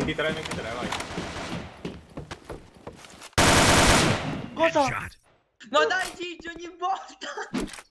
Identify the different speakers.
Speaker 1: MP3, MP3, vai.
Speaker 2: Cosa?
Speaker 3: Ma dai Gigi, ogni volta!